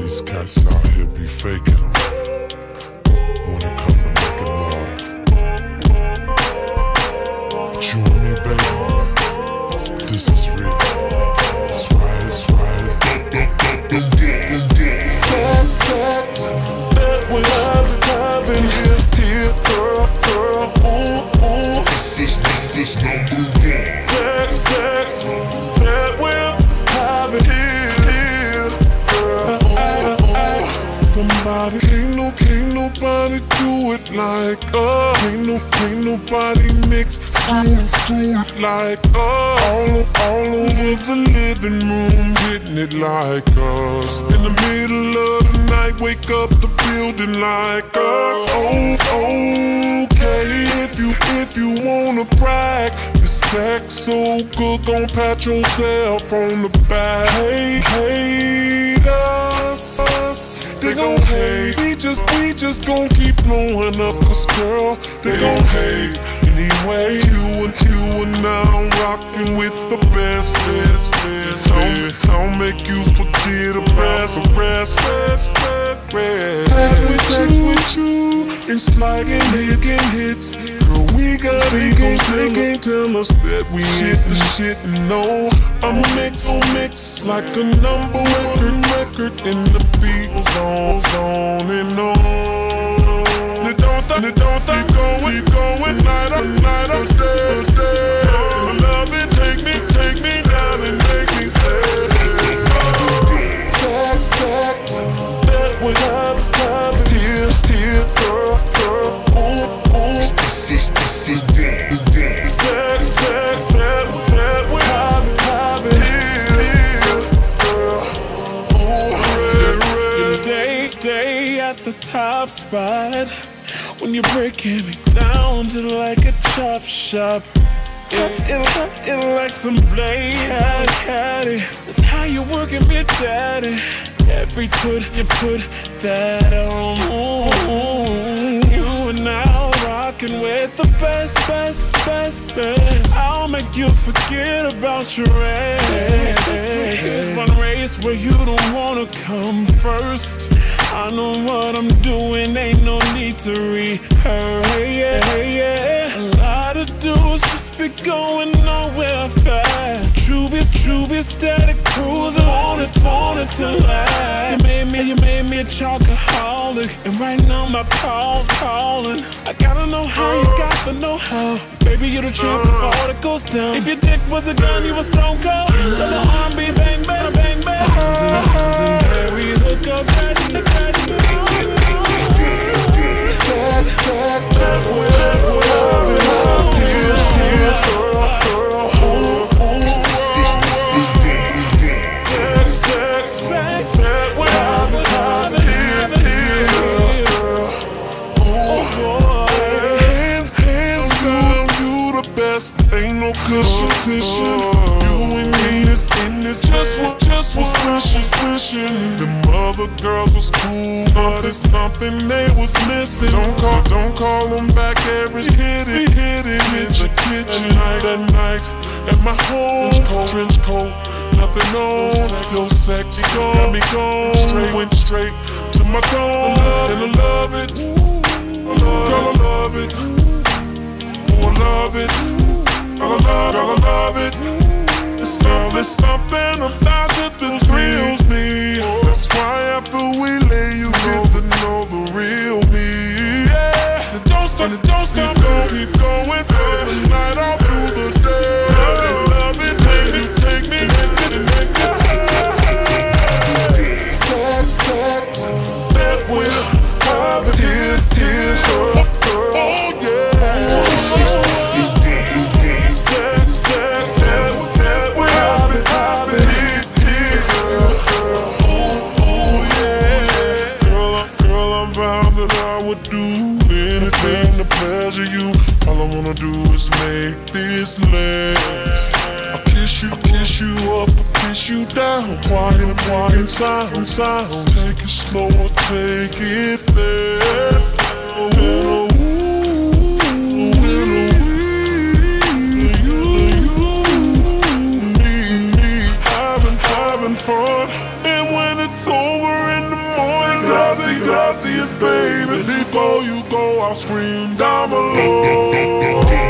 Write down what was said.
these cats out here be faking them when it come to making love. But you and me, baby, this is real. It's right, it's right. Sex, that we having here, girl, ooh. This is number one. Sex, that we're having here, girl, ooh. Somebody, can't nobody do it like us. Can't nobody mix science do it like us. All over the living room, getting it like us. In the middle of the night, wake up the building like us. Okay, if you wanna brag, the sex so good, gon' pat yourself on the back. Hate us, they gon' hate. We just gon' keep blowing up, cause girl, they gon' hate. Anyway, you and now rockin' with the best. I'll make you forget the rest. Sex with you, it's like hitting hits. Girl, they can't tell us that we hit the shit. No, I'm mix like a number record in the beat zone and on. It don't stop, keep going, night up, day. I love it, take me down and make me stay. Sex, that we have here, girl, ooh. This is sex, that we have here, girl, ooh. Stay at the top spot when you're breaking me down just like a chop shop. It like some blade, caddy. That's how you working me, daddy. Every twist you put that on. You are now rocking with the best. I'll make you forget about your ass. This one race where you don't wanna come first. I know what I'm doing, ain't no need to rehearse. A lot of dudes just be going nowhere fast. You be steady cruising, want it to last. You made me a chocoholic, and right now my pulse calling. I gotta know how you got the know-how. Baby, you the champ before it goes down. If your dick was a gun, you a stone cold. Let the R&B bang, bang, bang, bang. Hills and keri, hook up, ready. Sex, that we're here, girl, sex, that we're having here, girl, ooh. Hands down, you the best, ain't no competition. You and me is in this, just was wishing. Them other girls was cool, but it's something they was missing. Don't call them back, Harris. Hit it in the kitchen at night. At my home, trench coat, nothing on. Your sexy got me gone. Went straight to my dome, and I love it. Girl, I love it. Oh, I love it. I love it. There's something about you that thrills me. That's why after we lay, you get to know the real me. Yeah, and don't stop, keep going from the night all through the day. Love it, take me, make this. Sex, that we're having here, girl, oh yeah. Sex, that we're having here, girl, ooh, yeah. Girl, I'm vowed that I would do anything to pleasure you. All I wanna do is make this last. I'll kiss you up, I'll kiss you down. Quiet, sound. Take it slow or take it fast. Having fun, and when it's over in the Before you go, I'll scream down below.